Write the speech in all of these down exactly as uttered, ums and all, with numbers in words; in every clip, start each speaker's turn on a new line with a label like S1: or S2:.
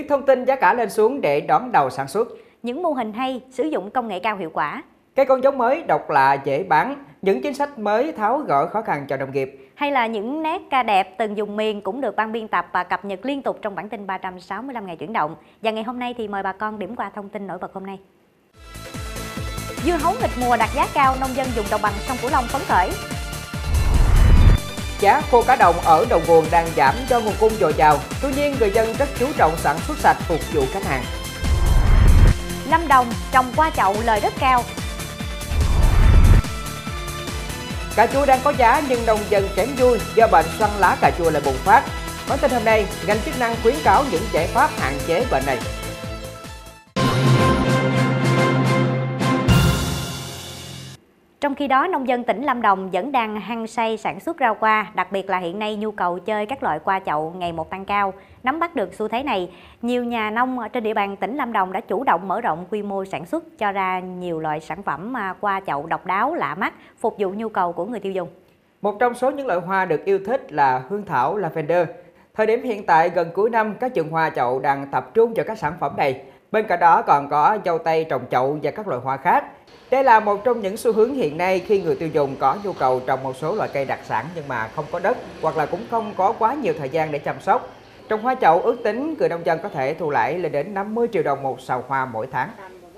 S1: Biết thông tin giá cả lên xuống để đón đầu sản xuất.
S2: Những mô hình hay, sử dụng công nghệ cao hiệu quả.
S1: Cây con giống mới độc lạ dễ bán, những chính sách mới tháo gỡ khó khăn cho nông nghiệp.
S2: Hay là những nét ca đẹp từng vùng miền cũng được ban biên tập và cập nhật liên tục trong bản tin ba trăm sáu mươi lăm ngày chuyển động. Và ngày hôm nay thì mời bà con điểm qua thông tin nổi bật hôm nay. Dưa hấu nghịch mùa đạt giá cao, nông dân dùng đồng bằng sông Cửu Long phấn khởi.
S1: Giá khô cá đồng ở đầu nguồn đang giảm do nguồn cung dồi dào, tuy nhiên người dân rất chú trọng sản xuất sạch phục vụ khách hàng.
S2: Lâm Đồng trồng qua chậu lời rất cao.
S1: Cà chua đang có giá nhưng nông dân kém vui do bệnh xoăn lá cà chua lại bùng phát. Bản tin hôm nay, ngành chức năng khuyến cáo những giải pháp hạn chế bệnh này.
S2: Trong khi đó, nông dân tỉnh Lâm Đồng vẫn đang hăng say sản xuất rau qua, đặc biệt là hiện nay nhu cầu chơi các loại qua chậu ngày một tăng cao. Nắm bắt được xu thế này, nhiều nhà nông trên địa bàn tỉnh Lâm Đồng đã chủ động mở rộng quy mô sản xuất, cho ra nhiều loại sản phẩm qua chậu độc đáo, lạ mắt, phục vụ nhu cầu của người tiêu dùng.
S1: Một trong số những loại hoa được yêu thích là hương thảo lavender. Thời điểm hiện tại gần cuối năm, các vườn hoa chậu đang tập trung vào các sản phẩm này. Bên cạnh đó còn có dâu tây trồng chậu và các loại hoa khác. Đây là một trong những xu hướng hiện nay khi người tiêu dùng có nhu cầu trồng một số loại cây đặc sản nhưng mà không có đất hoặc là cũng không có quá nhiều thời gian để chăm sóc. Trồng hoa chậu ước tính người nông dân có thể thu lãi lên đến năm mươi triệu đồng một sào hoa mỗi tháng.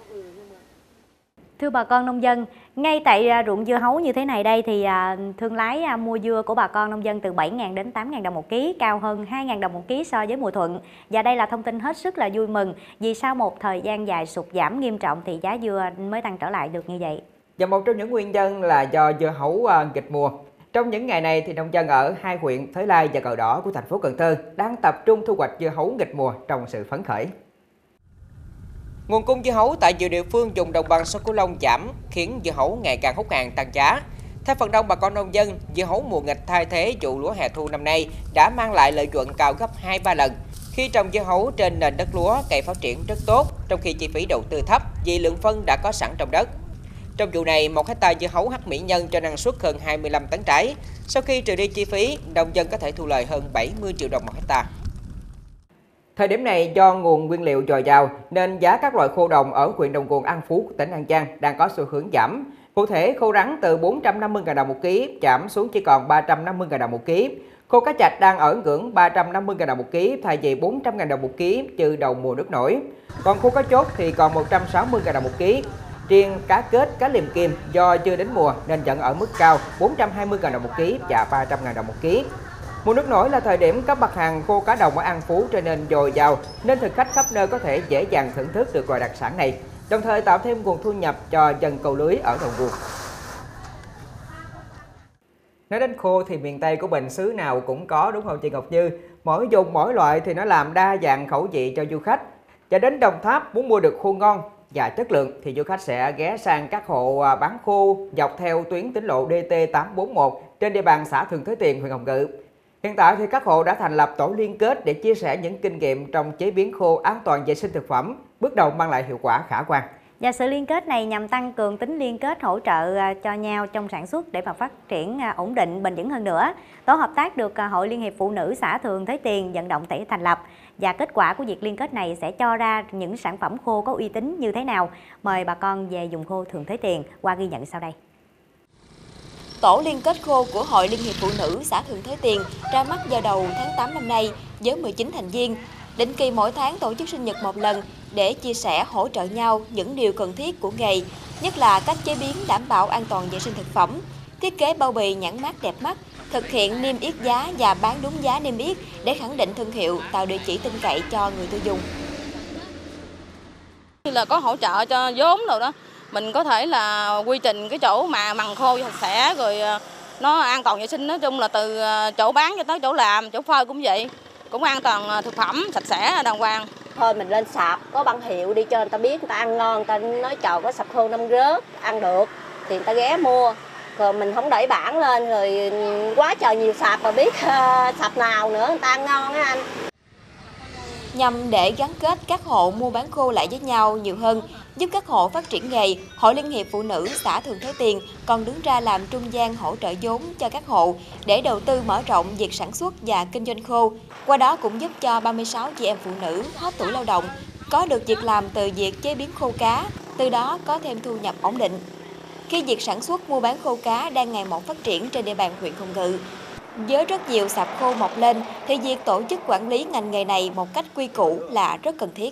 S2: Thưa bà con nông dân, ngay tại ruộng dưa hấu như thế này đây thì thương lái mua dưa của bà con nông dân từ bảy nghìn đến tám nghìn đồng một ký, cao hơn hai nghìn đồng một ký so với mùa thuận. Và đây là thông tin hết sức là vui mừng vì sau một thời gian dài sụt giảm nghiêm trọng thì giá dưa mới tăng trở lại được như vậy.
S1: Và một trong những nguyên nhân là do dưa hấu nghịch mùa. Trong những ngày này thì nông dân ở hai huyện Thới Lai và Cờ Đỏ của thành phố Cần Thơ đang tập trung thu hoạch dưa hấu nghịch mùa trong sự phấn khởi. Nguồn cung dưa hấu tại nhiều địa phương vùng đồng bằng sông Cửu Long giảm khiến dưa hấu ngày càng hút hàng tăng giá. Theo phần đông bà con nông dân, dưa hấu mùa nghịch thay thế vụ lúa hè thu năm nay đã mang lại lợi nhuận cao gấp hai ba lần. Khi trồng dưa hấu trên nền đất lúa, cây phát triển rất tốt, trong khi chi phí đầu tư thấp vì lượng phân đã có sẵn trong đất. Trong vụ này, một hectare dưa hấu Hắc Mỹ Nhân cho năng suất hơn hai mươi lăm tấn trái. Sau khi trừ đi chi phí, nông dân có thể thu lời hơn bảy mươi triệu đồng một hectare. Thời điểm này do nguồn nguyên liệu dồi dào nên giá các loại khô đồng ở huyện Đồng Cuồng, An Phú, tỉnh An Giang đang có xu hướng giảm. Cụ thể, khô rắn từ bốn trăm năm mươi nghìn đồng một ký giảm xuống chỉ còn ba trăm năm mươi nghìn đồng một ký. Khô cá chạch đang ở ngưỡng ba trăm năm mươi nghìn đồng một ký thay vì bốn trăm nghìn đồng một ký từ đầu mùa nước nổi. Còn khô cá chốt thì còn một trăm sáu mươi nghìn đồng một ký. Riêng cá kết, cá liềm kim do chưa đến mùa nên vẫn ở mức cao bốn trăm hai mươi nghìn đồng một ký và ba trăm nghìn đồng một ký. Mùa nước nổi là thời điểm các mặt hàng khô cá đồng ở An Phú trở nên dồi dào nên thực khách khắp nơi có thể dễ dàng thưởng thức được loại đặc sản này, đồng thời tạo thêm nguồn thu nhập cho dân câu lưới ở đầu nguồn. Nói đến khô thì miền Tây của mình xứ nào cũng có, đúng không chị Ngọc Như? Mỗi vùng mỗi loại thì nó làm đa dạng khẩu vị cho du khách. Và đến Đồng Tháp muốn mua được khô ngon và chất lượng thì du khách sẽ ghé sang các hộ bán khô dọc theo tuyến tín lộ D T tám bốn một trên địa bàn xã Thường Thới Tiền, huyện Hồng Ngự. Hiện tại thì các hộ đã thành lập tổ liên kết để chia sẻ những kinh nghiệm trong chế biến khô an toàn vệ sinh thực phẩm, bước đầu mang lại hiệu quả khả quan.
S2: Và sự liên kết này nhằm tăng cường tính liên kết hỗ trợ cho nhau trong sản xuất để mà phát triển ổn định, bền vững hơn nữa. Tổ hợp tác được Hội Liên hiệp Phụ nữ xã Thường Thới Tiền vận động để thành lập. Và kết quả của việc liên kết này sẽ cho ra những sản phẩm khô có uy tín như thế nào. Mời bà con về vùng khô Thường Thới Tiền qua ghi nhận sau đây.
S3: Tổ liên kết khô của Hội Liên hiệp Phụ nữ xã Thường Thới Tiền ra mắt vào đầu tháng tám năm nay với mười chín thành viên. Định kỳ mỗi tháng tổ chức sinh nhật một lần để chia sẻ hỗ trợ nhau những điều cần thiết của nghề, nhất là cách chế biến đảm bảo an toàn vệ sinh thực phẩm, thiết kế bao bì nhãn mác đẹp mắt, thực hiện niêm yết giá và bán đúng giá niêm yết để khẳng định thương hiệu, tạo địa chỉ tin cậy cho người tiêu dùng.
S4: Là có hỗ trợ cho vốn rồi đó, mình có thể là quy trình cái chỗ mà mằng khô sạch sẽ rồi nó an toàn vệ sinh, nói chung là từ chỗ bán cho tới chỗ làm, chỗ phơi cũng vậy, cũng an toàn thực phẩm, sạch sẽ, đàng hoàng.
S5: Thôi mình lên sạp có bảng hiệu đi cho người ta biết, người ta ăn ngon, người ta nói trời có sạp khô năm rớt, ăn được thì người ta ghé mua. Rồi mình không đẩy bảng lên rồi quá trời nhiều sạp mà biết uh, sạp nào nữa người ta ăn ngon á anh.
S3: Nhằm để gắn kết các hộ mua bán khô lại với nhau nhiều hơn, Giúp các hộ phát triển nghề, Hội Liên hiệp Phụ nữ xã Thường Thới Tiền còn đứng ra làm trung gian hỗ trợ vốn cho các hộ để đầu tư mở rộng việc sản xuất và kinh doanh khô. Qua đó cũng giúp cho ba mươi sáu chị em phụ nữ hết tuổi lao động có được việc làm từ việc chế biến khô cá, từ đó có thêm thu nhập ổn định. Khi việc sản xuất mua bán khô cá đang ngày một phát triển trên địa bàn huyện Hồng Ngự, với rất nhiều sạp khô mọc lên thì việc tổ chức quản lý ngành nghề này một cách quy củ là rất cần thiết.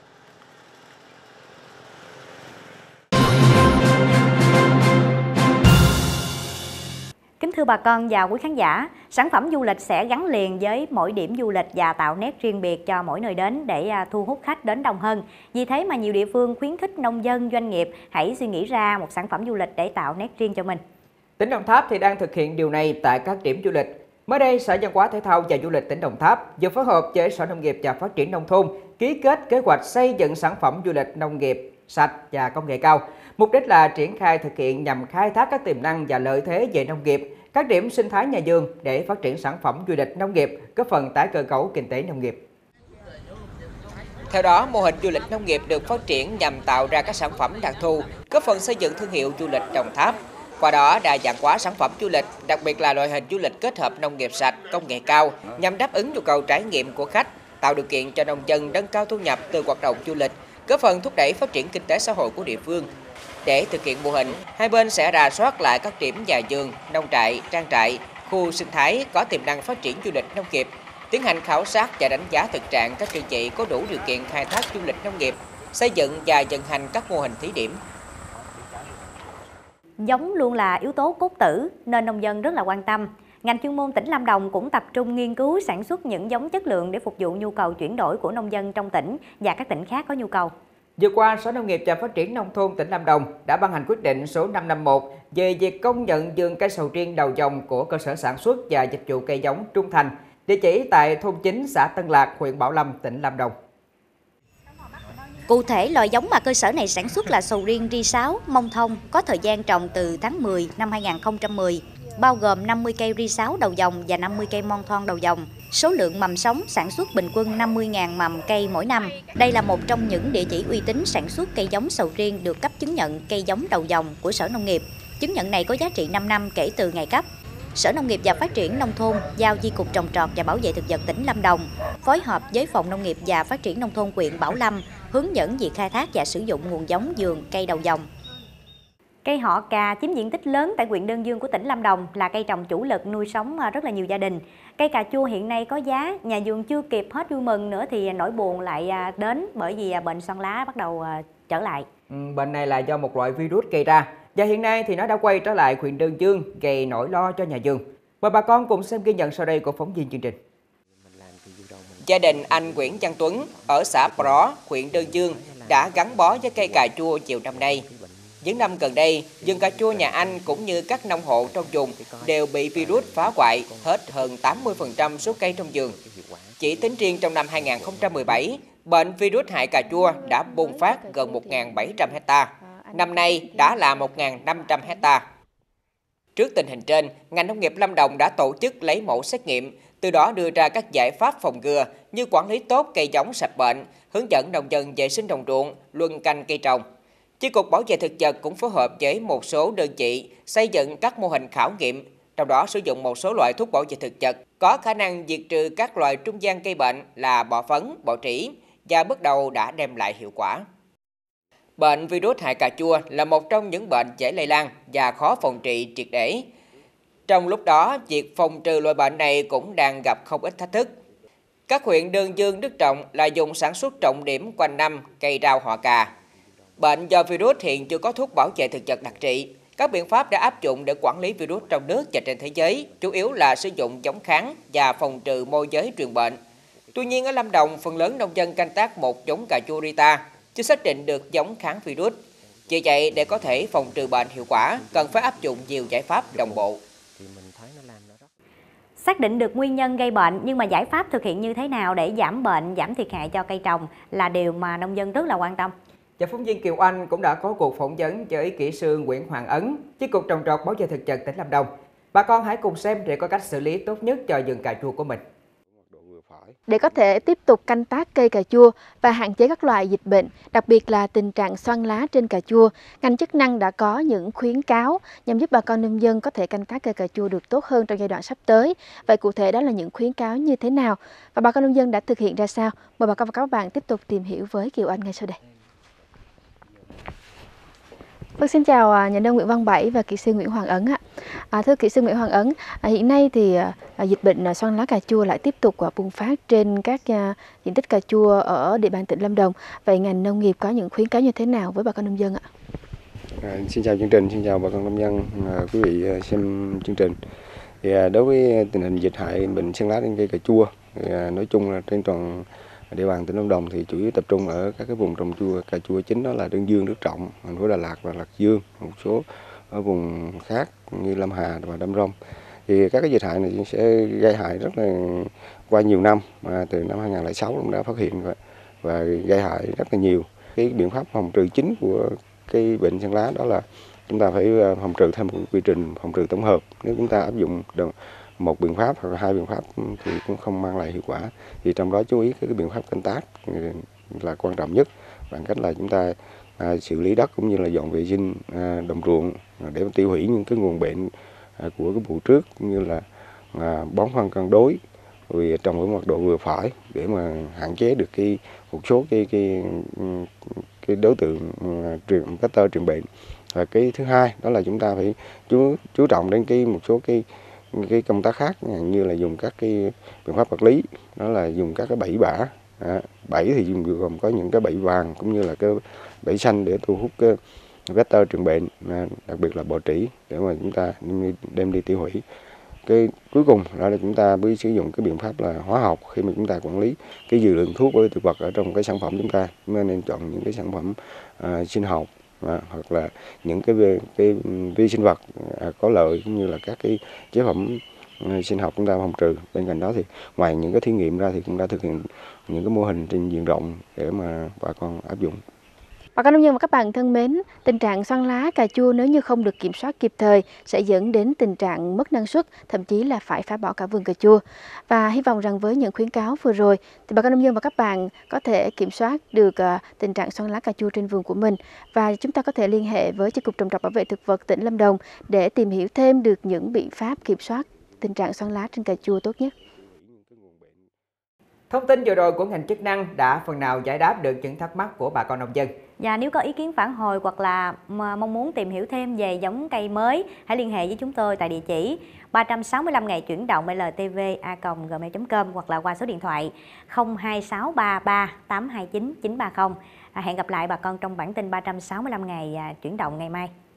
S2: Kính thưa bà con và quý khán giả, sản phẩm du lịch sẽ gắn liền với mỗi điểm du lịch và tạo nét riêng biệt cho mỗi nơi đến để thu hút khách đến đông hơn. Vì thế mà nhiều địa phương khuyến khích nông dân, doanh nghiệp hãy suy nghĩ ra một sản phẩm du lịch để tạo nét riêng cho mình.
S1: Tỉnh Đồng Tháp thì đang thực hiện điều này tại các điểm du lịch. Mới đây, Sở Văn hóa Thể thao và Du lịch tỉnh Đồng Tháp vừa phối hợp với Sở Nông nghiệp và Phát triển Nông thôn ký kết kế hoạch xây dựng sản phẩm du lịch nông nghiệp sạch và công nghệ cao. Mục đích là triển khai thực hiện nhằm khai thác các tiềm năng và lợi thế về nông nghiệp, các điểm sinh thái nhà vườn để phát triển sản phẩm du lịch nông nghiệp, góp phần tái cơ cấu kinh tế nông nghiệp. Theo đó, mô hình du lịch nông nghiệp được phát triển nhằm tạo ra các sản phẩm đặc thù, góp phần xây dựng thương hiệu du lịch Đồng Tháp. Qua đó, đa dạng hóa sản phẩm du lịch, đặc biệt là loại hình du lịch kết hợp nông nghiệp sạch, công nghệ cao, nhằm đáp ứng nhu cầu trải nghiệm của khách, tạo điều kiện cho nông dân nâng cao thu nhập từ hoạt động du lịch, góp phần thúc đẩy phát triển kinh tế xã hội của địa phương. Để thực hiện mô hình, hai bên sẽ rà soát lại các điểm nhà vườn, nông trại, trang trại, khu sinh thái có tiềm năng phát triển du lịch nông nghiệp, tiến hành khảo sát và đánh giá thực trạng các đơn vị có đủ điều kiện khai thác du lịch nông nghiệp, xây dựng và vận hành các mô hình thí điểm.
S2: Giống luôn là yếu tố cốt tử nên nông dân rất là quan tâm. Ngành chuyên môn tỉnh Lâm Đồng cũng tập trung nghiên cứu sản xuất những giống chất lượng để phục vụ nhu cầu chuyển đổi của nông dân trong tỉnh và các tỉnh khác có nhu cầu.
S1: Vừa qua, Sở Nông nghiệp và Phát triển Nông thôn tỉnh Lâm Đồng đã ban hành quyết định số năm năm mốt về việc công nhận vườn cây sầu riêng đầu dòng của cơ sở sản xuất và dịch vụ cây giống Trung Thành, địa chỉ tại thôn chín, xã Tân Lạc, huyện Bảo Lâm, tỉnh Lâm Đồng.
S2: Cụ thể, loại giống mà cơ sở này sản xuất là sầu riêng ri sáu, mông thông, có thời gian trồng từ tháng mười năm hai nghìn không trăm mười, bao gồm năm mươi cây ri sáu đầu dòng và năm mươi cây mon thon đầu dòng. Số lượng mầm sống sản xuất bình quân năm mươi nghìn mầm cây mỗi năm. Đây là một trong những địa chỉ uy tín sản xuất cây giống sầu riêng được cấp chứng nhận cây giống đầu dòng của Sở Nông nghiệp. Chứng nhận này có giá trị năm năm kể từ ngày cấp. Sở Nông nghiệp và Phát triển Nông thôn giao Chi cục Trồng trọt và Bảo vệ thực vật tỉnh Lâm Đồng phối hợp với Phòng Nông nghiệp và Phát triển Nông thôn huyện Bảo Lâm hướng dẫn việc khai thác và sử dụng nguồn giống vườn cây đầu dòng. Cây họ cà chiếm diện tích lớn tại huyện Đơn Dương của tỉnh Lâm Đồng, là cây trồng chủ lực nuôi sống rất là nhiều gia đình. Cây cà chua hiện nay có giá, nhà vườn chưa kịp hết vui mừng nữa thì nỗi buồn lại đến bởi vì bệnh xoăn lá bắt đầu trở lại.
S1: Ừ, bệnh này là do một loại virus gây ra và hiện nay thì nó đã quay trở lại huyện Đơn Dương, gây nỗi lo cho nhà vườn. Mời bà con cùng xem ghi nhận sau đây của phóng viên chương trình. Gia đình anh Nguyễn Văn Tuấn ở xã Pro, huyện Đơn Dương đã gắn bó với cây cà chua nhiều năm nay. Những năm gần đây, vườn cà chua nhà anh cũng như các nông hộ trong vùng đều bị virus phá hoại hết hơn tám mươi phần trăm số cây trong vườn. Chỉ tính riêng trong năm hai nghìn không trăm mười bảy, bệnh virus hại cà chua đã bùng phát gần một nghìn bảy trăm hectare. Năm nay đã là một nghìn năm trăm hectare. Trước tình hình trên, ngành nông nghiệp Lâm Đồng đã tổ chức lấy mẫu xét nghiệm, từ đó đưa ra các giải pháp phòng ngừa như quản lý tốt cây giống sạch bệnh, hướng dẫn nông dân vệ sinh đồng ruộng, luân canh cây trồng. Chi cục Bảo vệ thực vật cũng phối hợp với một số đơn vị xây dựng các mô hình khảo nghiệm, trong đó sử dụng một số loại thuốc bảo vệ thực vật có khả năng diệt trừ các loài trung gian gây bệnh là bọ phấn, bọ trĩ và bước đầu đã đem lại hiệu quả. Bệnh virus hại cà chua là một trong những bệnh dễ lây lan và khó phòng trị triệt để. Trong lúc đó, việc phòng trừ loại bệnh này cũng đang gặp không ít thách thức. Các huyện Đơn Dương, Đức Trọng là vùng sản xuất trọng điểm quanh năm cây rau họ cà. Bệnh do virus hiện chưa có thuốc bảo vệ thực vật đặc trị. Các biện pháp đã áp dụng để quản lý virus trong nước và trên thế giới, chủ yếu là sử dụng giống kháng và phòng trừ môi giới truyền bệnh. Tuy nhiên ở Lâm Đồng, phần lớn nông dân canh tác một giống cà chua Rita chưa xác định được giống kháng virus. Vì vậy, để có thể phòng trừ bệnh hiệu quả, cần phải áp dụng nhiều giải pháp đồng bộ.
S2: Xác định được nguyên nhân gây bệnh nhưng mà giải pháp thực hiện như thế nào để giảm bệnh, giảm thiệt hại cho cây trồng là điều mà nông dân rất là quan tâm.
S1: Và phóng viên Kiều Anh cũng đã có cuộc phỏng vấn với kỹ sư Nguyễn Hoàng Ấn, Chi cục Trồng trọt Bảo vệ thực vật tỉnh Lâm Đồng. Bà con hãy cùng xem để có cách xử lý tốt nhất cho vườn cà chua của mình.
S6: Để có thể tiếp tục canh tác cây cà chua và hạn chế các loại dịch bệnh, đặc biệt là tình trạng xoăn lá trên cà chua, ngành chức năng đã có những khuyến cáo nhằm giúp bà con nông dân có thể canh tác cây cà chua được tốt hơn trong giai đoạn sắp tới. Vậy cụ thể đó là những khuyến cáo như thế nào và bà con nông dân đã thực hiện ra sao? Mời bà con và các bạn tiếp tục tìm hiểu với Kiều Anh ngay sau đây. Vâng, xin chào nhà nông Nguyễn Văn Bảy và kỹ sư Nguyễn Hoàng Ấn ạ. À, thưa kỹ sư Nguyễn Hoàng Ấn, à, hiện nay thì à, dịch bệnh à, xoăn lá cà chua lại tiếp tục à, bùng phát trên các à, diện tích cà chua ở địa bàn tỉnh Lâm Đồng. Vậy ngành nông nghiệp có những khuyến cáo như thế nào với bà con nông dân ạ?
S7: À, xin chào chương trình, xin chào bà con nông dân, à, quý vị xem chương trình. Thì à, đối với tình hình dịch hại bệnh xoăn lá trên cây cà chua, thì, à, nói chung là trên toàn địa bàn tỉnh Lâm Đồng thì chủ yếu tập trung ở các cái vùng trồng chua cà chua chính, đó là Đơn Dương, Đức Trọng, thành phố Đà Lạt và Lạc Dương, một số ở vùng khác như Lâm Hà và Đam Rông. Thì các cái dịch hại này sẽ gây hại rất là qua nhiều năm, mà từ năm hai nghìn không trăm lẻ sáu cũng đã phát hiện và, và gây hại rất là nhiều. Cái biện pháp phòng trừ chính của cái bệnh xoăn lá đó là chúng ta phải phòng trừ theo một quy trình phòng trừ tổng hợp. Nếu chúng ta áp dụng được một biện pháp hoặc là hai biện pháp thì cũng không mang lại hiệu quả. Thì trong đó chú ý cái biện pháp canh tác là quan trọng nhất, bằng cách là chúng ta à, xử lý đất cũng như là dọn vệ sinh à, đồng ruộng để tiêu hủy những cái nguồn bệnh à, của cái vụ trước, cũng như là à, bón phân cân đối, rồi trồng ở mật độ vừa phải để mà hạn chế được cái một số cái cái cái đối tượng truyền vector truyền bệnh. Và cái thứ hai đó là chúng ta phải chú chú trọng đến cái một số cái cái công tác khác, như là dùng các cái biện pháp vật lý, đó là dùng các cái bẫy bã. À, bẫy thì dùng gồm có những cái bẫy vàng cũng như là cái bẫy xanh để thu hút cái vector truyền bệnh, à, đặc biệt là bọ trĩ, để mà chúng ta đem đi, đem đi tiêu hủy. Cái cuối cùng đó là chúng ta mới sử dụng cái biện pháp là hóa học khi mà chúng ta quản lý cái dư lượng thuốc với thực vật ở trong cái sản phẩm chúng ta. Chúng ta nên chọn những cái sản phẩm à, sinh học, à, hoặc là những cái cái vi sinh vật à, có lợi, cũng như là các cái chế phẩm à, sinh học chúng ta phòng trừ. Bên cạnh đó thì ngoài những cái thí nghiệm ra thì cũng đã thực hiện những cái mô hình trên diện rộng để mà bà con áp dụng.
S6: Bà con nông dân và các bạn thân mến, tình trạng xoăn lá cà chua nếu như không được kiểm soát kịp thời sẽ dẫn đến tình trạng mất năng suất, thậm chí là phải phá bỏ cả vườn cà chua. Và hy vọng rằng với những khuyến cáo vừa rồi thì bà con nông dân và các bạn có thể kiểm soát được uh, tình trạng xoăn lá cà chua trên vườn của mình, và chúng ta có thể liên hệ với Chi cục Trồng trọt Bảo vệ thực vật tỉnh Lâm Đồng để tìm hiểu thêm được những biện pháp kiểm soát tình trạng xoăn lá trên cà chua tốt nhất.
S1: Thông tin vừa rồi của ngành chức năng đã phần nào giải đáp được những thắc mắc của bà con nông dân.
S2: Và nếu có ý kiến phản hồi hoặc là mong muốn tìm hiểu thêm về giống cây mới, hãy liên hệ với chúng tôi tại địa chỉ ba trăm sáu mươi lăm ngày chuyển động l t v a còng gmail chấm com hoặc là qua số điện thoại không hai sáu ba ba tám hai chín chín ba không. Hẹn gặp lại bà con trong bản tin ba trăm sáu mươi lăm ngày chuyển động ngày mai.